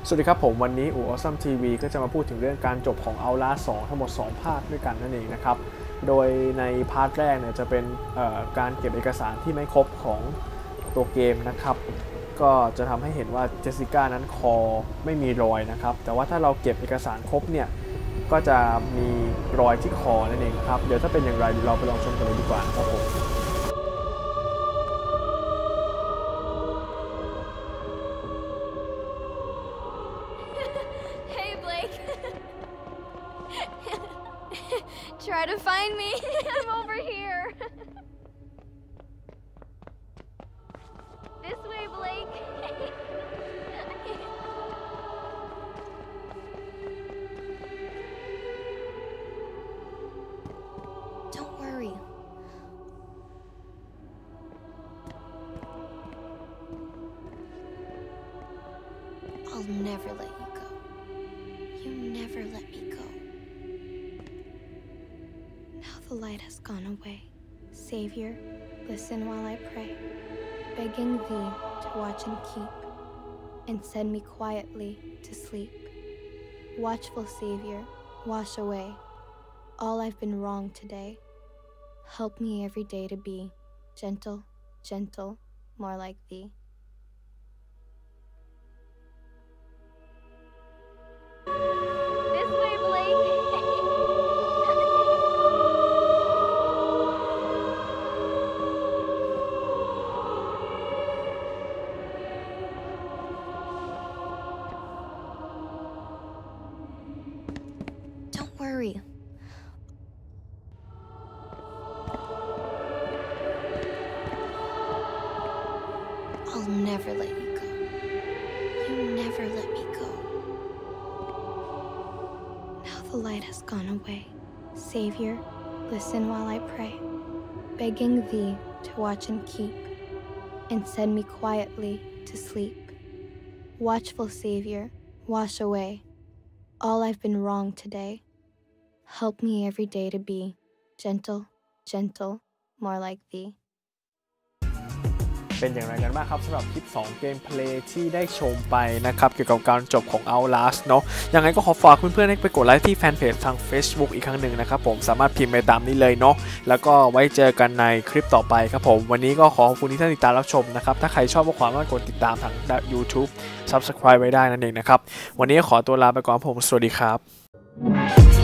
สวัสดีครับผมวันนี้อู๋ Awesome TV ก็จะมาพูดถึงเรื่องการจบของ Outlast 2 ทั้งหมด2ภาคด้วยกันนั่นเองนะครับโดยในพาร์ทแรกเนี่ยจะเป็นการเก็บเอกสารที่ไม่ครบของตัวเกมนะครับก็จะทำให้เห็นว่าเจสสิก้านั้นคอไม่มีรอยนะครับแต่ว่าถ้าเราเก็บเอกสารครบเนี่ยก็จะมีรอยที่คอนั่นเองครับเดี๋ยวถ้าเป็นอย่างไรเราไปลองชมกันเลยดีกว่าครับผม Try to find me. I'm over here. This way, Blake. Don't worry. I'll never let you go. You never let me go. The light has gone away. Savior, listen while I pray, begging thee to watch and keep, and send me quietly to sleep. Watchful Savior, wash away all I've been wrong today. Help me every day to be gentle, gentle, more like thee. This way, Blake. Don't worry. I'll never let you go. You never let me go. Now the light has gone away. Savior, listen while I pray, begging thee to watch and keep, and send me quietly to sleep. Watchful Savior, wash away all I've been wrong today. Help me every day to be gentle, gentle, more like thee. เป็นอย่างไรกันบ้างครับสำหรับคลิป2เกมเพลย์ที่ได้ชมไปนะครับเกี่ยวกับการจบของ Outlast เนาะยังไงก็ขอฝากเพื่อนๆให้ไปกดไลค์ที่แฟนเพจทาง Facebook อีกครั้งหนึ่งนะครับผมสามารถพิมพ์ไปตามนี้เลยเนาะแล้วก็ไว้เจอกันในคลิปต่อไปครับผมวันนี้ก็ขอบคุณที่ท่านติดตามรับชมนะครับถ้าใครชอบก็ขอกดติดตามทาง YouTube Subscribe ไว้ได้นั่นเองนะครับวันนี้ขอตัวลาไปก่อนผมสวัสดีครับ